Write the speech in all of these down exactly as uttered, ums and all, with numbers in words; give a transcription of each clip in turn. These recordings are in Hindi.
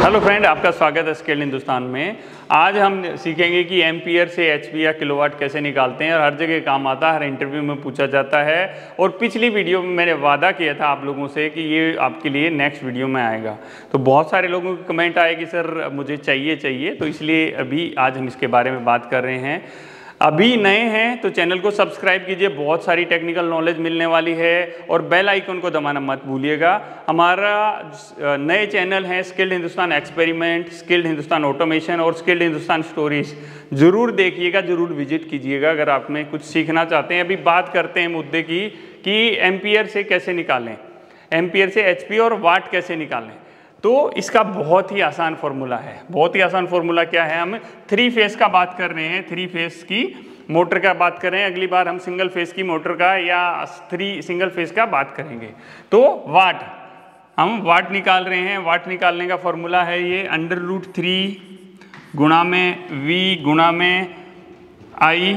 हेलो फ्रेंड, आपका स्वागत है स्किल्ड हिंदुस्तान में। आज हम सीखेंगे कि एम्पियर से एचपी या किलोवाट कैसे निकालते हैं और हर जगह काम आता है, हर इंटरव्यू में पूछा जाता है। और पिछली वीडियो में मैंने वादा किया था आप लोगों से कि ये आपके लिए नेक्स्ट वीडियो में आएगा, तो बहुत सारे लोगों के कमेंट आए कि सर मुझे चाहिए चाहिए तो इसलिए अभी आज हम इसके बारे में बात कर रहे हैं। अभी नए हैं तो चैनल को सब्सक्राइब कीजिए, बहुत सारी टेक्निकल नॉलेज मिलने वाली है और बेल आइकन को दबाना मत भूलिएगा। हमारा नए चैनल है Skilled Hindustan Experiment, Skilled Hindustan Automation और स्किल्ड हिंदुस्तान स्टोरीज। जरूर देखिएगा, जरूर विजिट कीजिएगा अगर आप में कुछ सीखना चाहते हैं। अभी बात करते हैं मुद्दे की कि एम्पियर से कैसे निकालें, एम्पियर से एचपी और वाट कैसे निकालें। तो इसका बहुत ही आसान फॉर्मूला है। बहुत ही आसान फॉर्मूला क्या है, हम थ्री फेस का बात कर रहे हैं, थ्री फेस की मोटर का बात कर रहे हैं। अगली बार हम सिंगल फेस की मोटर का या थ्री सिंगल फेस का बात करेंगे। तो वाट, हम वाट निकाल रहे हैं। वाट निकालने का फॉर्मूला है ये अंडर रूट थ्री गुणा में वी गुणा में आई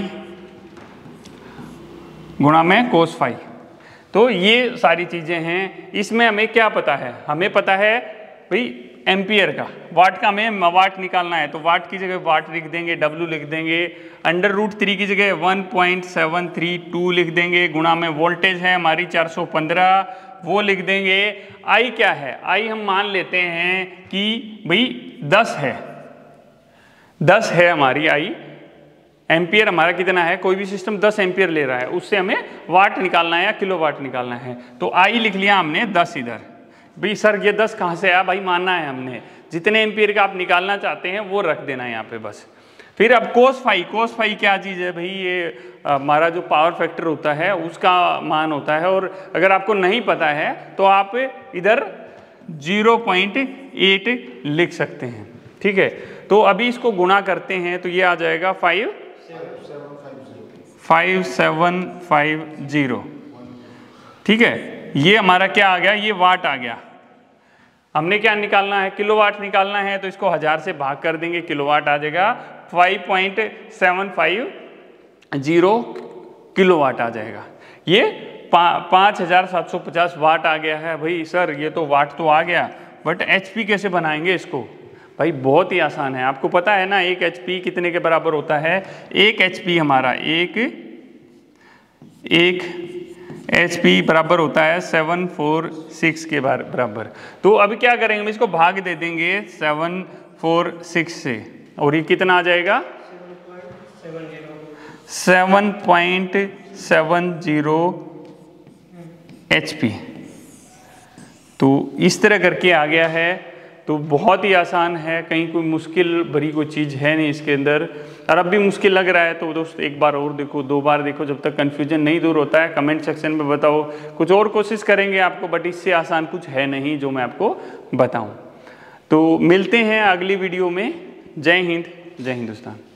गुणा में कोस फाई। तो ये सारी चीज़ें हैं। इसमें हमें क्या पता है, हमें पता है भाई एम्पियर का, वाट का हमें वाट निकालना है तो वाट की जगह वाट लिख देंगे, डब्ल्यू लिख देंगे। अंडर रूट थ्री की जगह one point seven three two लिख देंगे, गुणा में वोल्टेज है हमारी चार सौ पंद्रह, वो लिख देंगे। आई क्या है, आई हम मान लेते हैं कि भाई दस है, दस है हमारी आई। एम्पियर हमारा कितना है, कोई भी सिस्टम दस एम्पियर ले रहा है, उससे हमें वाट निकालना है या किलो वाट निकालना है। तो आई लिख लिया हमने दस इधर। भाई सर ये दस कहाँ से आया, भाई मानना है हमने, जितने एम्पियर का आप निकालना चाहते हैं वो रख देना है यहाँ पे बस। फिर अब कोस फाई, कोस फाई क्या चीज़ है भाई, ये हमारा जो पावर फैक्टर होता है उसका मान होता है। और अगर आपको नहीं पता है तो आप इधर जीरो पॉइंट एट लिख सकते हैं, ठीक है। तो अभी इसको गुणा करते हैं तो ये आ जाएगा five five seven five zero, ठीक है। ये हमारा क्या आ गया, ये वाट आ गया। हमने क्या निकालना है, किलोवाट निकालना है, तो इसको हजार से भाग कर देंगे, किलोवाट आ जाएगा five point seven five zero kilowatt आ जाएगा। ये पा, पाँच हजार सात सौ पचास वाट आ गया है। भाई सर ये तो वाट तो आ गया, बट एचपी कैसे बनाएंगे इसको। भाई बहुत ही आसान है, आपको पता है ना एक एचपी कितने के बराबर होता है। एक एचपी हमारा एक एक एच पी बराबर होता है सेवन फोर सिक्स के बराबर। तो अभी क्या करेंगे, हम इसको भाग दे देंगे सेवन फोर सिक्स से और ये कितना आ जाएगा seven point seven zero H P. तो इस तरह करके आ गया है। तो बहुत ही आसान है, कहीं कोई मुश्किल भरी कोई चीज़ है नहीं इसके अंदर। और अब भी मुश्किल लग रहा है तो दोस्त एक बार और देखो, दो बार देखो, जब तक कन्फ्यूजन नहीं दूर होता है कमेंट सेक्शन में बताओ। कुछ और कोशिश करेंगे आपको, बट इससे आसान कुछ है नहीं जो मैं आपको बताऊं। तो मिलते हैं अगली वीडियो में। जय हिंद, जय हिंदुस्तान।